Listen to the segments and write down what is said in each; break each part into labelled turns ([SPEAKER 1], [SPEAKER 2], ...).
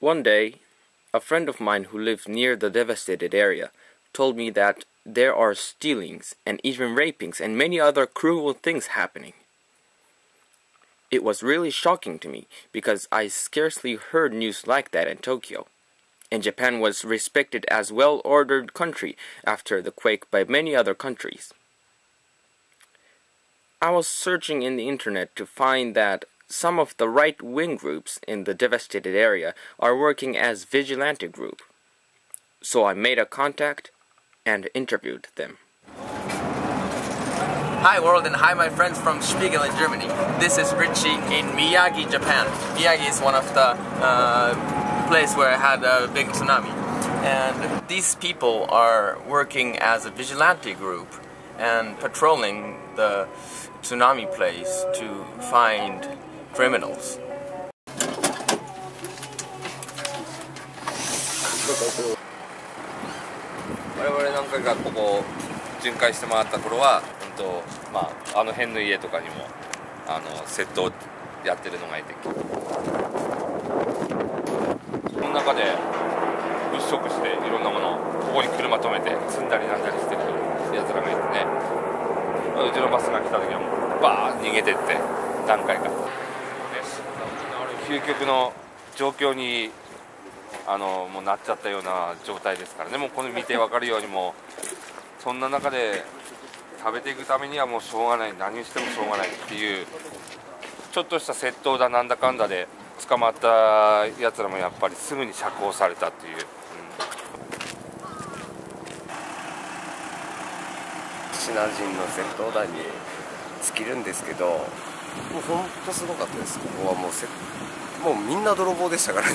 [SPEAKER 1] One day, a friend of mine who lives near the devastated area told me that there are stealings and even rapings and many other cruel things happening. It was really shocking to me because I scarcely heard news like that in Tokyo, and Japan was respected as a well-ordered country after the quake by many other countries. I was searching in the internet to find that some of the right-wing groups in the devastated area are working as vigilante group. So I made a contact and interviewed them.
[SPEAKER 2] Hi world, and hi my friends from Spiegel in Germany. This is Richie in Miyagi, Japan. Miyagi is one of the place where I had a big tsunami. And these people are working as a vigilante group and patrolling the tsunami place to find criminals.
[SPEAKER 3] 我々何回かここ巡回して回った頃は、あの辺の家とかにも窃盗やってるのがいて、その中で物色していろんなものをここに車止めて積んだりなんだりしてるやつらがいてね、うちのバスが来た時はもうバーッ逃げてって何回か、究極の状況にもうなっちゃったような状態ですからね。もうこの見て分かるように、もうそんな中で食べていくためにはもうしょうがない、何をしてもしょうがないっていう、ちょっとした窃盗だなんだかんだで捕まったやつらもやっぱりすぐに釈放されたっていう、
[SPEAKER 4] シナ人の窃盗団に尽きるんですけど、もうほんとすごかったです。ここはもうみんな泥棒でしたからね。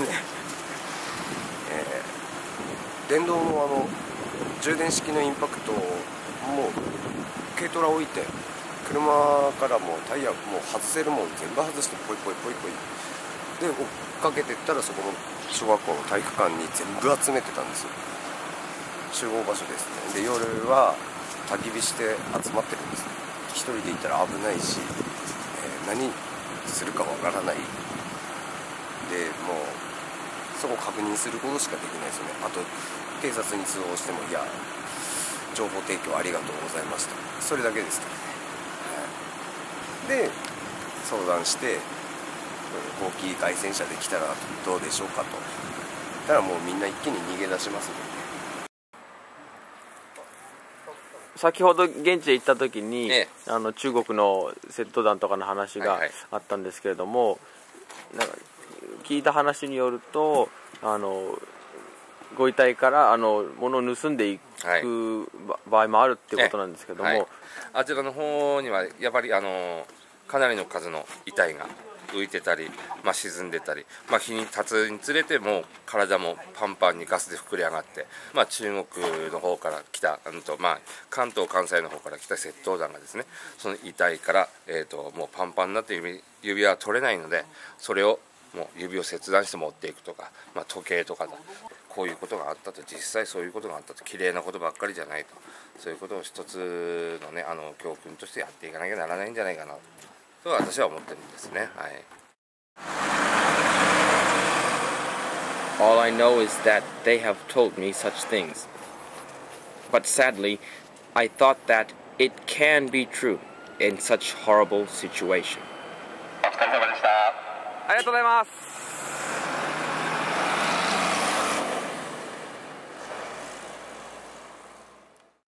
[SPEAKER 4] 電動の充電式のインパクトをもう軽トラ置いて、車からもうタイヤもう外せるもん全部外してポイポイポイポイで追っかけてったら、そこの小学校の体育館に全部集めてたんですよ。集合場所ですね。で夜は焚き火して集まってるんです。一人でいたら危ないし、何するかわからないで、もうそこを確認することしかできないですよね。あと警察に通報しても、いや情報提供ありがとうございました、それだけですからね。で相談して、大きい街宣車で来たらどうでしょうかと。たらもうみんな一気に逃げ出しますので、ね。
[SPEAKER 1] 先ほど現地へ行った時に、中国の窃盗団とかの話があったんですけれども、なんか聞いた話によると、ご遺体から物を盗んでいく場合もあるっていうことなんですけども、
[SPEAKER 3] あちらの方にはやっぱりかなりの数の遺体が浮いてたり、沈んでたり、日に経つにつれてもう体もパンパンにガスで膨れ上がって、中国の方から来た関東関西の方から来た窃盗団がですね、その遺体から、もうパンパンになって指輪は取れないので、それをもう指を切断して持っていくとか、時計とかだ、こういうことがあったと、実際そういうことがあったと、綺麗なことばっかりじゃないと、そういうことを一つのね、教訓としてやっていかなきゃならないんじゃないかなと私は思ってるんですね。はい。
[SPEAKER 1] All I know is that they have told me such things. But sadly, I thought that it can be true in such horrible situation.
[SPEAKER 2] お疲れ様でした。ありがとうございます。